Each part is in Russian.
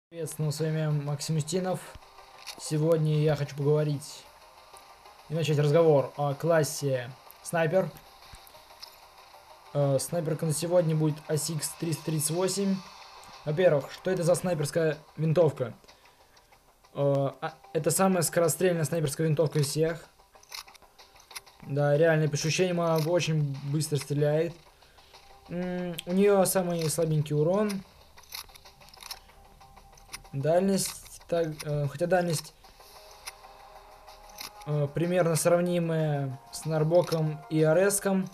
Приветствую, с вами Максим Устинов. Сегодня я хочу поговорить и начать разговор о классе снайпер. Снайперка на сегодня будет ASICS 338. Во-первых, что это за снайперская винтовка? Это самая скорострельная снайперская винтовка из всех. Да, реально, по ощущениям, она очень быстро стреляет. У нее самый слабенький урон. Дальность, хотя дальность примерно сравнимая с Нарбоком и Ареском.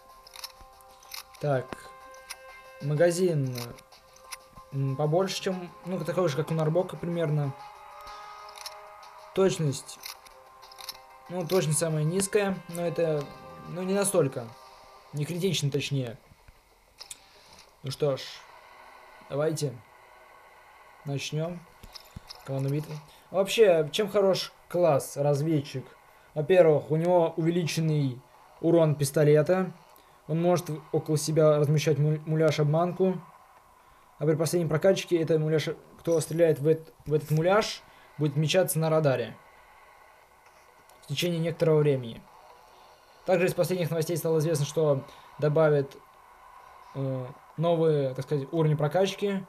Так, магазин побольше, чем, ну, такой же, как у Нарбока примерно. Точность, ну, точность самая низкая, но это, ну, не настолько, не критично точнее. Ну что ж, давайте начнем команду битвы. Вообще, чем хорош класс разведчик? Во-первых, у него увеличенный урон пистолета. Он может около себя размещать муляж-обманку. А при последней прокачке это муляж, кто стреляет в этот муляж, будет мечаться на радаре в течение некоторого времени. Также из последних новостей стало известно, что добавят новые, так сказать, уровни прокачки,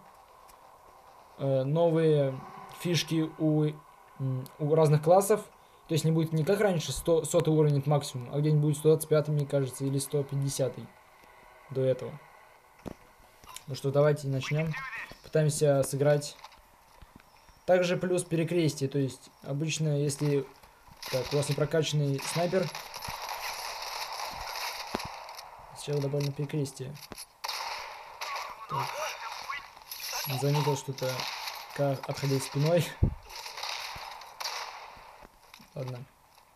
новые фишки у разных классов. То есть не будет не как раньше 100 уровень это максимум, а где-нибудь будет 125, мне кажется, или 150 до этого. Ну что, давайте начнем. Пытаемся сыграть. Также плюс перекрестие, то есть обычно, если так, у вас не прокачанный снайпер, сейчас добавлено перекрестие. Так. Заметил что-то, как отходить спиной. Ладно.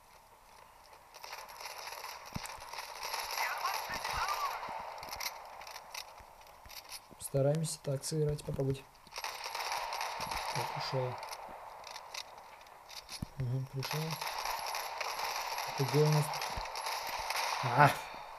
Стараемся так сыграть, попробовать. Так, ушел. Угу, пришел. Это где у нас тут?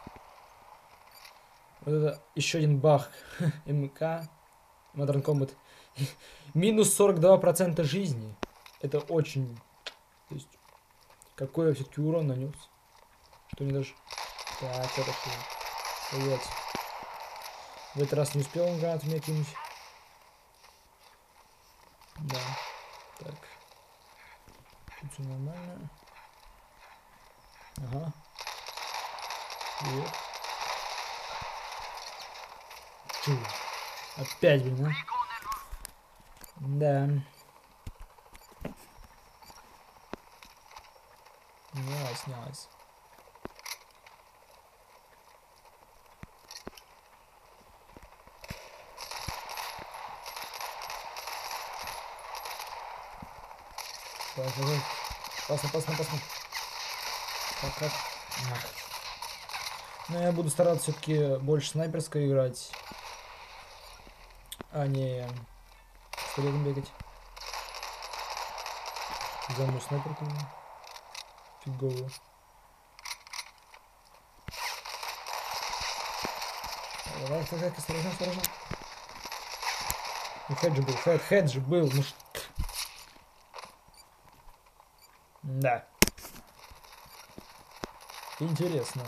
Вот это еще один баг. МК. Modern Combat. Минус 42% жизни. Это очень... То есть, какой я все-таки урон нанес. Что не даже... Так, это что? Стоять. В этот раз не успел он гранату меня кинуть. Да. Так. Тут все нормально. Ага. Привет. Чу. Опять, блин, а? Да. Nice. Опасно. Так. Но я буду стараться все-таки больше снайперской играть, а не с пистолетом бегать. Заму снайперку. Фиговую. Давай, осторожно. Ну, хед же был, ну что... Да. Интересно.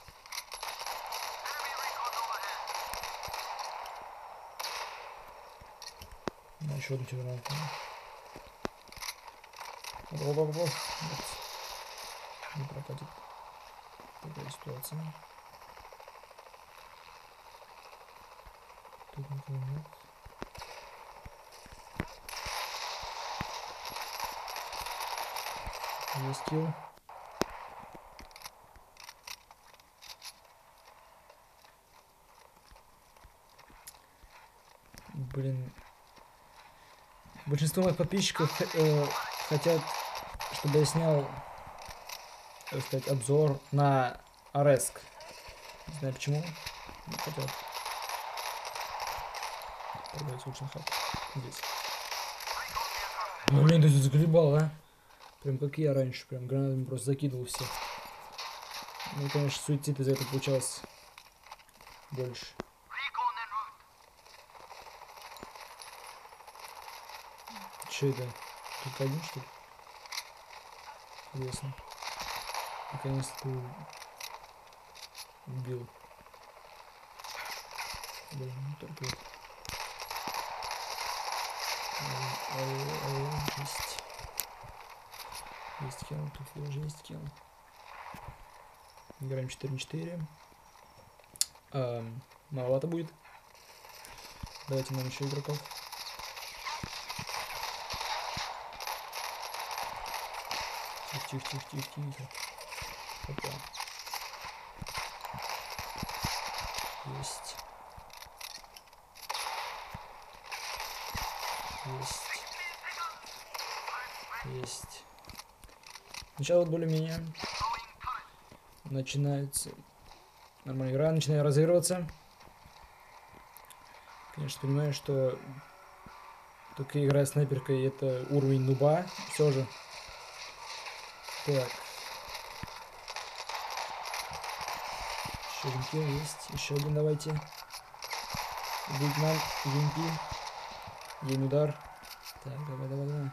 Ну, еще один чемпионат. Нет. Не прокатит. Такая ситуация. Тут никого нет. Есть килл. Блин. Большинство моих подписчиков хотят, чтобы я снял, так сказать, обзор на Ареск. Не знаю почему. Не хотят. Давайте лучше на хат. Здесь. Блин, ты тут заколебал, а? Прям как я раньше, прям гранатами просто закидывал всех. Ну, конечно, суицид из-за этого получалось больше. Что это? Только один, что ли? Интересно. Наконец-то убил. Блин, не только это. Есть. Есть килл, тут тоже есть килл. Играем 4-4. Маловато будет. Давайте нам еще игроков. Тихо. Опа. Есть. Есть. Сначала вот более-менее начинается нормальная игра, начинаю разыгрываться. Конечно, понимаю, что только играя снайперкой это уровень нуба, все же. Так. Еще один килл есть. Еще один давайте. Будет нам EMP. День удар. Так, давай.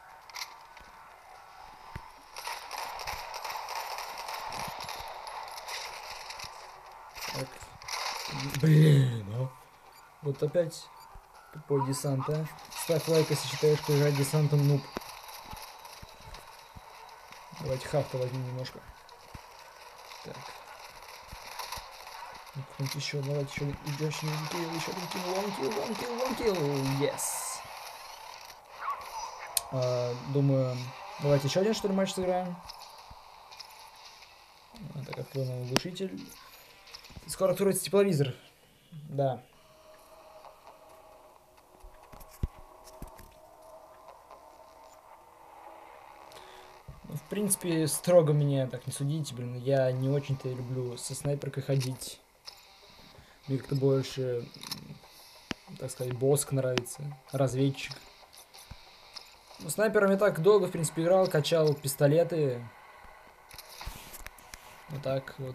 Так. Блин, а? Вот опять тупой десант, а? Ставь лайк, если считаешь, что играть десантом нуб. Давайте хафта возьмем немножко. Так. Еще, давайте еще один килл, one kill, yes. Думаю, давайте еще один, что ли, матч сыграем. Так, открою новый глушитель. Скоро откроется тепловизор. Да. В принципе, строго меня так не судите, блин. Я не очень-то люблю со снайперкой ходить. Мне как-то больше, так сказать, боск нравится. Разведчик. Ну, снайпером я так долго, в принципе, играл, качал пистолеты. Вот так вот.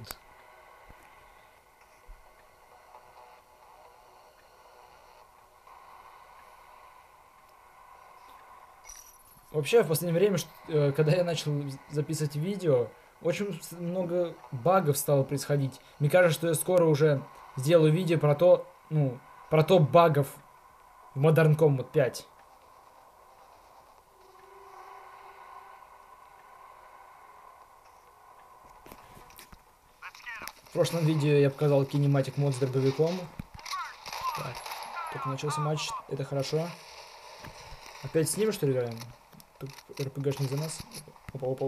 Вообще, в последнее время, когда я начал записывать видео, очень много багов стало происходить. Мне кажется, что я скоро уже сделаю видео про то, про топ багов в Modern Combat 5. В прошлом видео я показал Kinematic мод с дробовиком. Так, только начался матч, это хорошо. Опять с ним, что ли, играем? РПГшник за нас. Опа.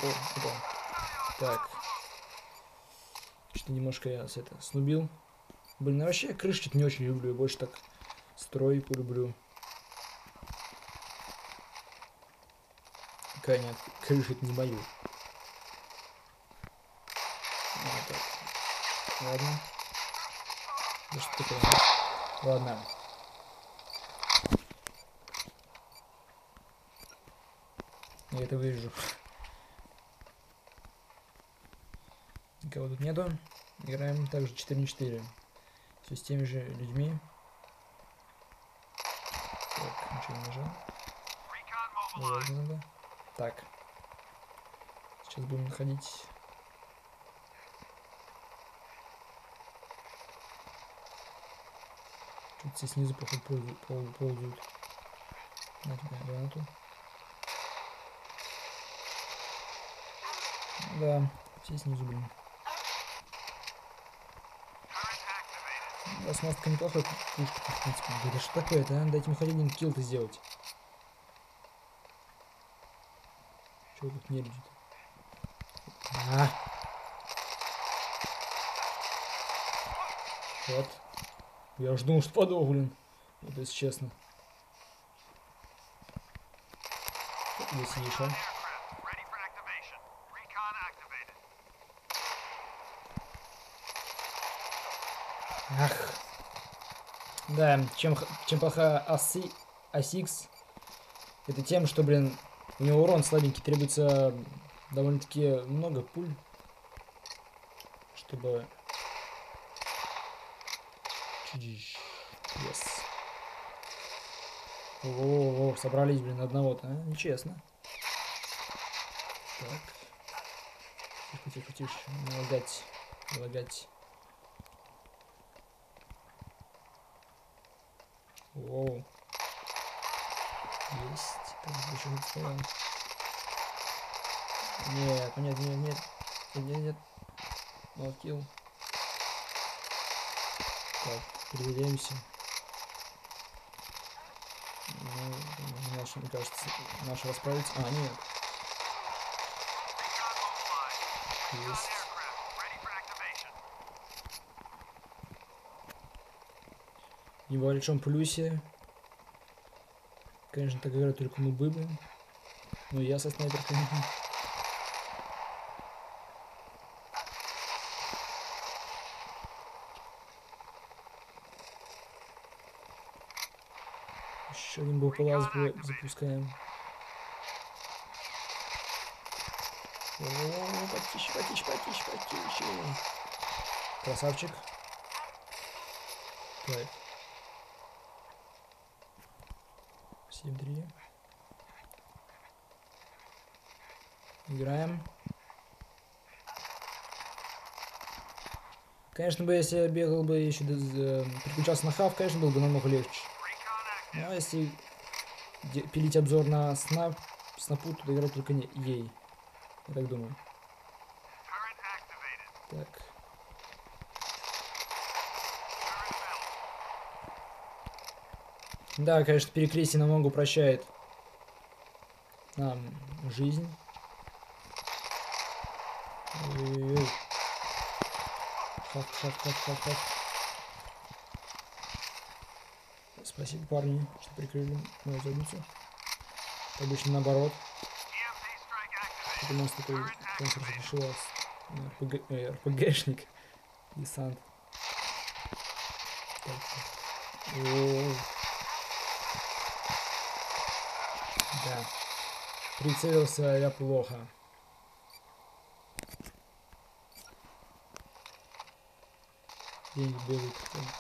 Так. Что-то немножко я снубил. Блин, ну вообще крыши не очень люблю. Я больше так стройку люблю. Какая нет, крыши не мою. Вот так. Ладно. Да что такое? Ладно. Я это вырежу. Никого тут нету. Играем также 4-4. Все с теми же людьми. Так, ничего не нажал. Ладно, надо. Так. Сейчас будем находить. Тут все снизу, походу, ползают. На тебя гранату. Да, все снизу, блин. Да, смазка неплохая пушка, в принципе. Да что такое-то, а? Дайте мне хоть один килл-то сделать. Чего тут не люди-то? Вот. Я жду, что подох, блин. Вот, если честно. Здесь сидишь, а? Ах. Да, чем плоха ASICS, это тем, что, блин, у него урон слабенький, требуется довольно-таки много пуль, чтобы... Yes. О, собрались, блин, одного-то, а? Нечестно. Так. Тихо, тихо, тише. Не лагать. Не лагать. Воу. Есть. Так, еще не стоял. Нет, нет, нет, нет. Нет, нет. Молкил. Так, проверяемся. Ну, наш, мне кажется, наш расправится. А, нет. Есть. В небольшом плюсе. Конечно, так играют только нубы, блин. Ну, я со снайперкой. Еще один был палас запускаем. О, потише, потише, потише, потише. Красавчик. Так. 7-3. Играем. Конечно бы, если я бегал бы еще, переключался на хав, конечно, было бы намного легче. Ну, а если пилить обзор на снапу, то играть только не ей. Я так думаю. Так. Да, конечно, перекрестие намного упрощает нам жизнь. Ой-ой-ой. Хав. Спасибо, парни, что прикрыли мою задницу. Обычно наоборот. Это у нас такой конкурс решил РПГшник. Десант. Так. О-о-о. Да. Прицелился я плохо. Деньги бегают.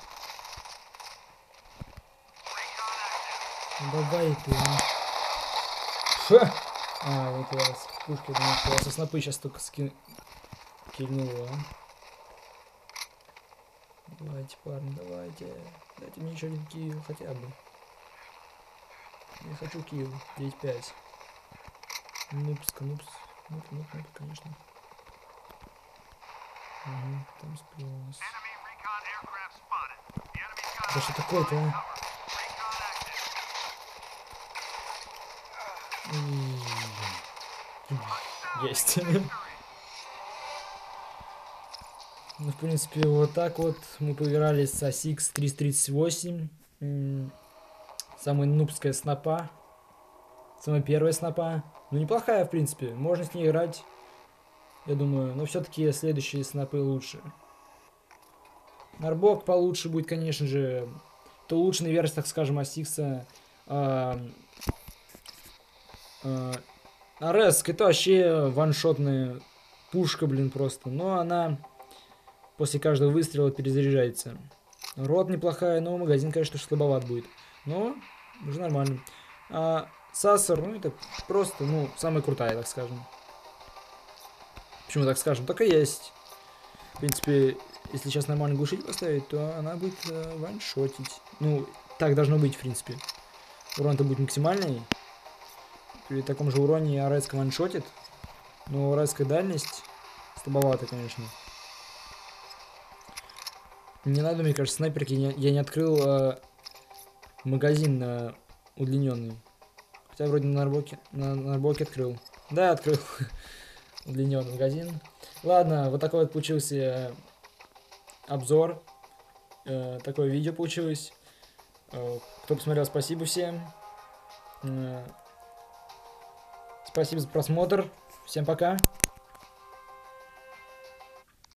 Ну давай ты. Ша! А, вот у вас пушки, я думаю, что я со снопы сейчас только кильнула. Давайте, парни, давайте. Дайте мне еще один килл, хотя бы. Я хочу килл. 9-5. Нупс, конечно. Угу, там спрос. Да что такое-то, а? Есть. Ну, в принципе, вот так вот мы поиграли с ASICS 338. Самая нубская снопа. Самая первая снопа. Ну, неплохая, в принципе. Можно с ней играть, я думаю. Но все-таки следующие снопы лучше. Нарбок получше будет, конечно же. Это улучшенная версия, так скажем, ASICS. Ареск, это вообще ваншотная пушка, блин, просто. Но она после каждого выстрела перезаряжается. Рот неплохая, но магазин, конечно, слабоват будет. Но уже нормально. Сассер, ну это просто, ну, самая крутая, так скажем. Почему так скажем? Так и есть. В принципе, если сейчас нормально глушить поставить, то она будет ваншотить. Ну, так должно быть, в принципе. Урон-то будет максимальный. При таком же уроне арайска ваншотит. Но арайская дальность слабовата, конечно. Не надо, мне кажется, снайперки. Я не открыл магазин удлиненный. Хотя вроде на нарбоке открыл. Да, открыл удлиненный магазин. Ладно, вот такой вот получился обзор. Такое видео получилось. Кто посмотрел, спасибо всем. Спасибо за просмотр. Всем пока.